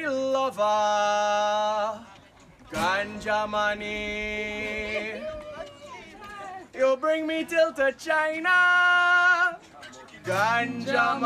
my lover, ganja money. You bring me till to China, ganja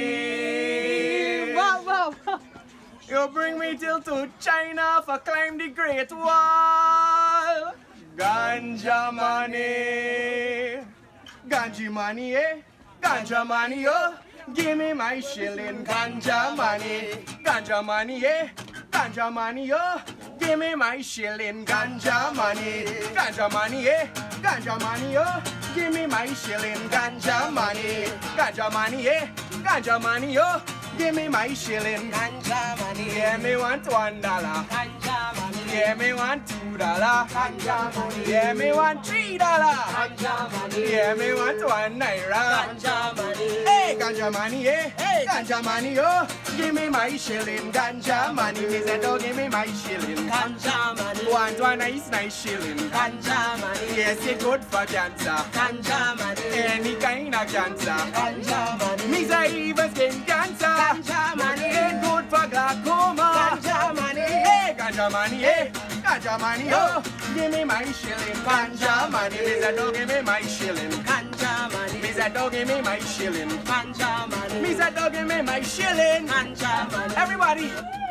money. Wow, wow. You bring me till to China for climb the Great Wall, ganja money. Ganja money, eh? Ganja money, oh. Give me my shilling, ganja money. Ganja money, eh? Ganja money, oh. Give me my shilling, ganja money. Ganja money, eh? Ganja money, oh. Give me my shilling, ganja money. Ganja money, eh? Ganja money, oh. Give me my shilling, ganja money. Yeah, me want $1, ganja money. Yeah, me want $2, ganja money. Yeah, me want $3, ganja money. Yeah, me want ₦1, ganja money. Hey, ganja money, eh? Hey, ganja money, oh. Give me my shilling, ganja money. Me say, don't give me my shilling, ganja money. Want one nice shilling, ganja money. Yes, it's good for cancer, ganja money. Any kind of cancer, ganja money. Me say, even skin cancer, ganja money. Ain't good for glaucoma, ganja money. Hey, ganja money, eh? Ganja money, oh. Give me my shilling, ganja money. Me say, don't give me my shilling, ganja money. Me say, don't give me my shilling, ganja money. Me say, don't give me my shilling, ganja money. Everybody,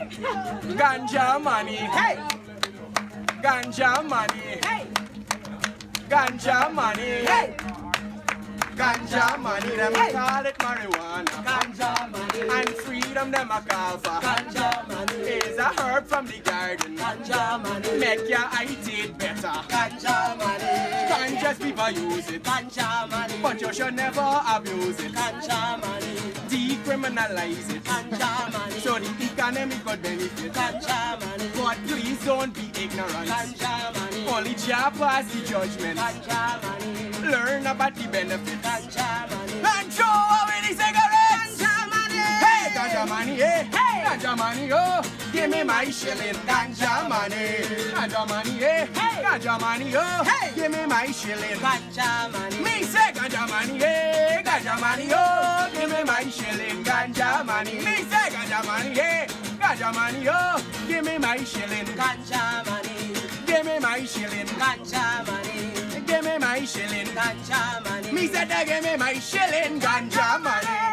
ganja money, hey. Ganja money, hey. Ganja money, hey. Ganja money, them hey. Call it marijuana. Ganja money. And freedom, them a call for. Ganja money. Is a herb from the garden. Ganja money. Make your eye teeth better. Ganja money. Conscious people use it. Ganja money. But you should never abuse it. Ganja money. Decriminalize it. Ganja money. So the economy could benefit. Ganja money. But please don't be ignorant. Ganja money. Only Jah pass the judgment. Ganja money. Learn about the benefits. Ganja money. And show away the cigarettes. Ganja money. Hey, ganja money, eh? Hey, ganja money, oh. Give me my shilling, ganja money. Ganja money, eh? Hey, ganja money, oh. Hey, give me my shilling, ganja money. Me say ganja money, eh? Ganja money, oh. Give me my shilling, ganja money. Me say ganja money, eh? Ganja money, oh. Give me my shilling, ganja money. Give me my shilling, ganja money. Give me my shilling, ganja money. Me said, give me my shilling, ganja money.